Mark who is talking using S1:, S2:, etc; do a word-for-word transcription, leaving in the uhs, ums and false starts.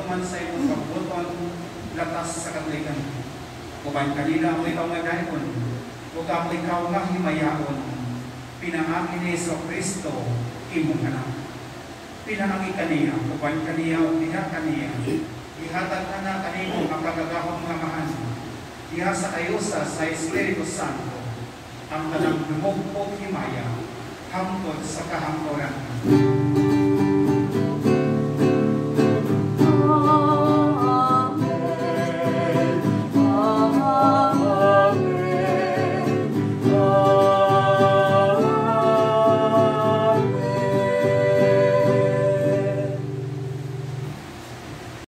S1: man sa imong kabuton latas sa katlikan. Uban kanila mo ikaw nga dayon, o kamo ikaw nga himayaon, pinaangin ni Hesus Kristo imong anak. Pinaangi kaniya, uban kaniya o diha kaniya, ihatag ka na kanino ang kagagahong nga mahan, diha sa kayusa sa Espiritu Santo, ang kanang lumugpog himaya, hangtod sa kahangkoran.